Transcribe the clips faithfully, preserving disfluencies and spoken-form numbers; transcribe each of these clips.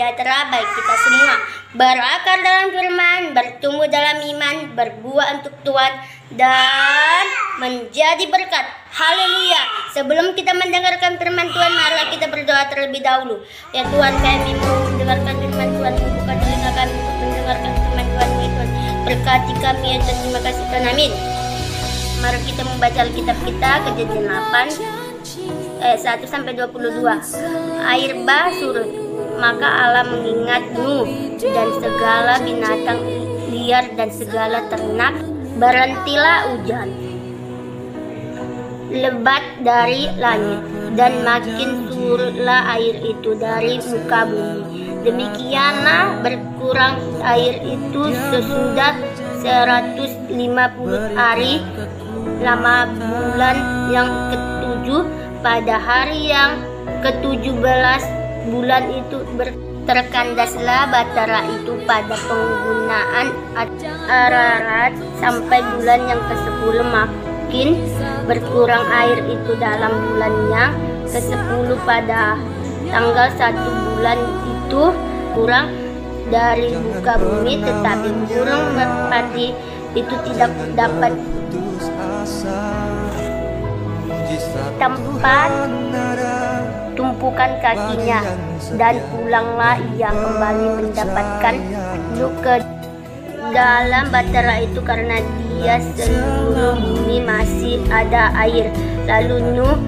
sejahtera bagi kita semua, berakar dalam firman, bertumbuh dalam iman, berbuah untuk Tuhan, dan menjadi berkat. Haleluya. Sebelum kita mendengarkan firman Tuhan, marilah kita berdoa terlebih dahulu. Ya Tuhan, kami mau mendengarkan firman Tuhan, membuka telinga kami untuk mendengarkan firman Tuhan. Ya Tuhan, berkati kami ya Tuhan. Terima kasih Tuhan, amin. Mari kita membaca Alkitab kita, Kejadian delapan ayat satu sampai dua puluh dua. Air bah surut, maka Allah mengingat Nuh dan segala binatang liar dan segala ternak. Berhentilah hujan lebat dari langit, dan makin surutlah air itu dari muka bumi. Demikianlah berkurang air itu sesudah seratus lima puluh hari. Lama bulan yang ketujuh, pada hari yang ketujuh belas bulan itu ber terkandaslah batara itu pada penggunaan Ararat sampai bulan yang kesepuluh. Makin berkurang air itu dalam bulan yang kesepuluh. Pada tanggal satu bulan itu kurang dari muka bumi, tetapi burung merpati itu tidak dapat tempat tumpukan kakinya, dan pulanglah ia kembali mendapatkan Nuh ke dalam batara itu karena dia seluruh bumi masih ada air. Lalu Nuh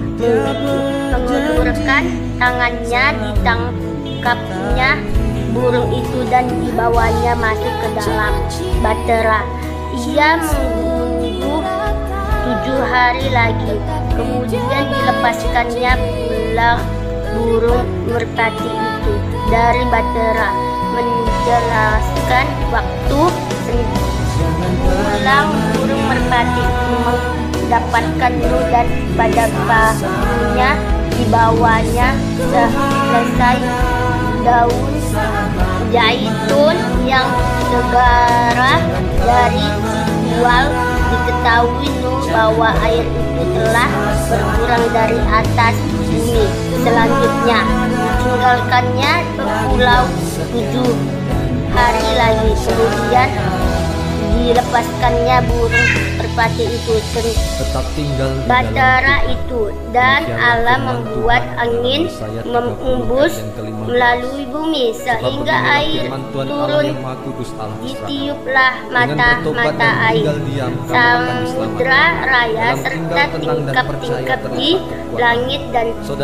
mengulurkan tangannya, ditangkapnya burung itu dan dibawanya masuk ke dalam batara. Ia menunggu tujuh hari lagi, kemudian dilepaskannya pulang burung merpati itu dari batara. Menjelaskan waktu pulang burung merpati itu mendapatkan Nuh dan pada paginya dibawanya selesai daun zaitun yang segera dari Siwal. Diketahui Nuh bahwa air itu telah berkurang dari atas bumi. Selanjutnya tinggalkannya pulau tujuh hari lagi, kemudian dilepaskannya burung merpati itu tetap tinggal batara itu, dan Allah membuat angin mengembus melalui bumi sehingga air turun. Ditiuplah mata-mata air, samudra raya serta tingkap-tingkap di langit, dan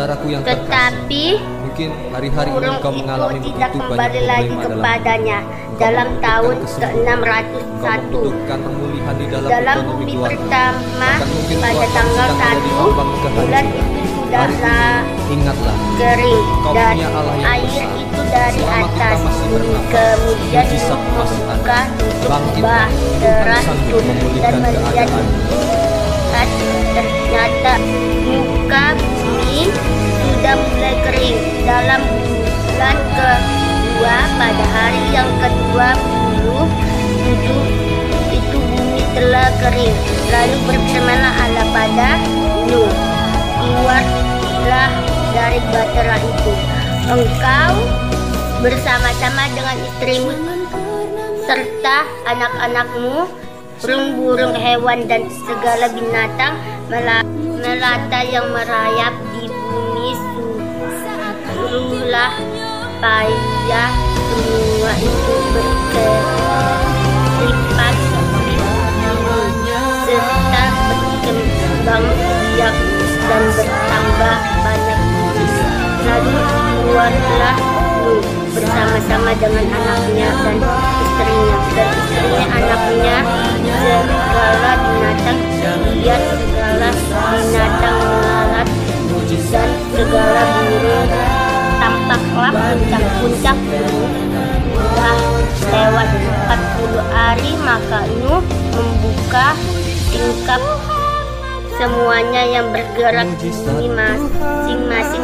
tetapi mungkin hari-hari ini burung kau mengalami itu tidak begitu kembali banyak lagi problema kepadanya dalam tahun ke enam ratus satu. Dalam bumi pertama pada tanggal satu bulan itu sudahlah ingatlah kering kau dan punya Allah yang air besar. itu dari Selama kita atas masih bumi. bernafas, Kemudian mujizat Nuh masih membuka ada. tutup Bangkitlah, bahtera Tuhan itu sanggup memulihkan dan melihat keadaan. ternyata muka bumi sudah mulai kering. Dalam bulan kedua pada hari yang kedua puluh tujuh itu bumi telah kering. Lalu berfirmanlah Allah pada Nuh, keluarlah dari batera itu, engkau bersama-sama dengan istrimu serta anak-anakmu, burung-burung, hewan, dan segala binatang melata yang merayap di bumi. Suruhlah supaya semua itu berkelipat serta berkembang biak dan bertambah banyak. Lalu keluarlah Nuh bersama-sama dengan anaknya dan istrinya, dan istrinya, anaknya, segala binatang liar, segala binatang melarat, dan segala burung. Tampaklah puncak-puncak gunung. Sudah lewat empat puluh hari, maka Nuh membuka tingkap semuanya yang bergerak di bumi masing-masing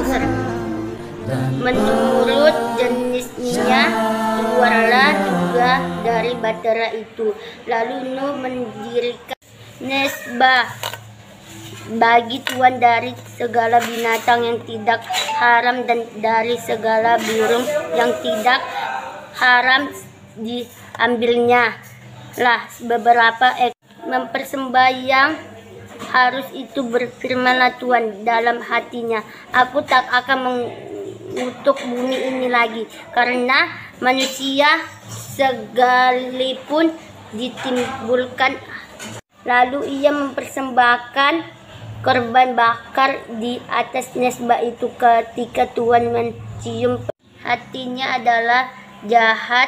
menurut jenisnya. Keluarlah juga dari batera itu. Lalu Nuh mendirikan mesbah bagi Tuhan dari segala binatang yang tidak haram dan dari segala burung yang tidak haram diambilnya lah beberapa ek mempersembayang harus itu berfirmanlah Tuhan dalam hatinya, aku tak akan mengutuk bumi ini lagi karena manusia sekalipun ditimbulkan. Lalu ia mempersembahkan korban bakar di atas mezbah itu. Ketika Tuhan mencium hatinya adalah jahat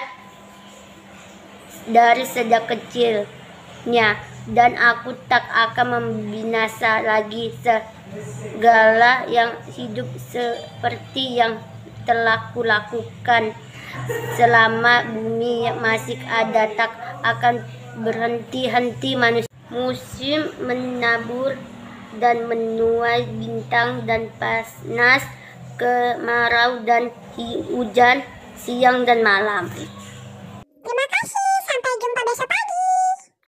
dari sejak kecilnya, dan aku tak akan membinasa lagi segala yang hidup seperti yang telah kulakukan selama bumi yang masih ada. Tak akan berhenti-henti manusia. Musim menabur dan menuai, bintang dan panas, kemarau dan hujan, siang dan malam.